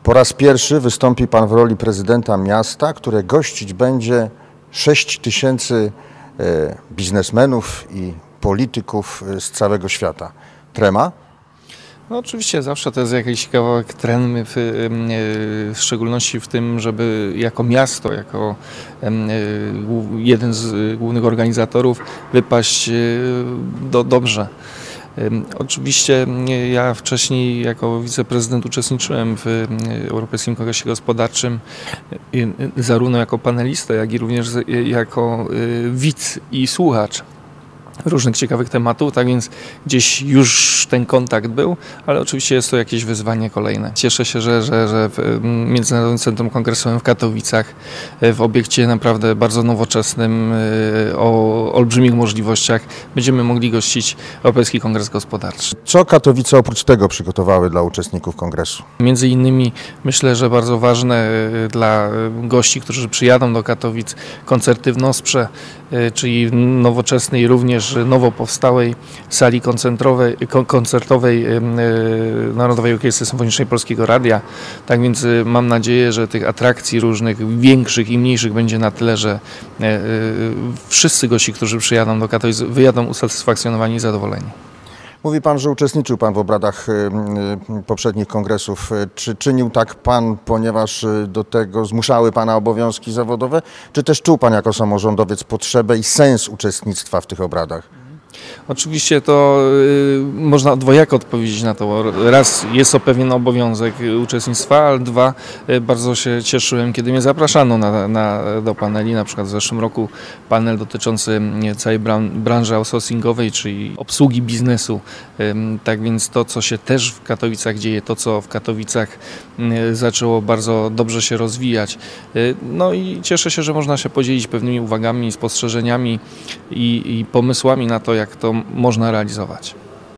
Po raz pierwszy wystąpi Pan w roli prezydenta miasta, które gościć będzie 6 000 biznesmenów i polityków z całego świata. Trema? No oczywiście zawsze to jest jakiś kawałek tremy, w szczególności w tym, żeby jako miasto, jako jeden z głównych organizatorów wypaść dobrze. Oczywiście ja wcześniej jako wiceprezydent uczestniczyłem w Europejskim Kongresie Gospodarczym zarówno jako panelista, jak i również jako widz i słuchacz różnych ciekawych tematów, tak więc gdzieś już ten kontakt był, ale oczywiście jest to jakieś wyzwanie kolejne. Cieszę się, że w Międzynarodowym Centrum Kongresowym w Katowicach, w obiekcie naprawdę bardzo nowoczesnym, o olbrzymich możliwościach, będziemy mogli gościć Europejski Kongres Gospodarczy. Co Katowice oprócz tego przygotowały dla uczestników kongresu? Między innymi myślę, że bardzo ważne dla gości, którzy przyjadą do Katowic, koncerty w Nosprze, czyli nowoczesnej, również nowo powstałej sali koncertowej Narodowej Orkiestry Symfonicznej Polskiego Radia. Tak więc mam nadzieję, że tych atrakcji różnych, większych i mniejszych będzie na tyle, że wszyscy gości, którzy przyjadą do Katowic, wyjadą usatysfakcjonowani i zadowoleni. Mówi Pan, że uczestniczył Pan w obradach poprzednich kongresów. Czy czynił tak Pan, ponieważ do tego zmuszały Pana obowiązki zawodowe, czy też czuł Pan jako samorządowiec potrzebę i sens uczestnictwa w tych obradach? Oczywiście to można dwojako odpowiedzieć na to. Raz, jest to pewien obowiązek uczestnictwa, ale dwa, bardzo się cieszyłem, kiedy mnie zapraszano do paneli. Na przykład w zeszłym roku panel dotyczący całej branży outsourcingowej, czyli obsługi biznesu. Tak więc to, co się też w Katowicach dzieje, to, co w Katowicach zaczęło bardzo dobrze się rozwijać. No i cieszę się, że można się podzielić pewnymi uwagami, spostrzeżeniami i pomysłami na to, jak to można realizować.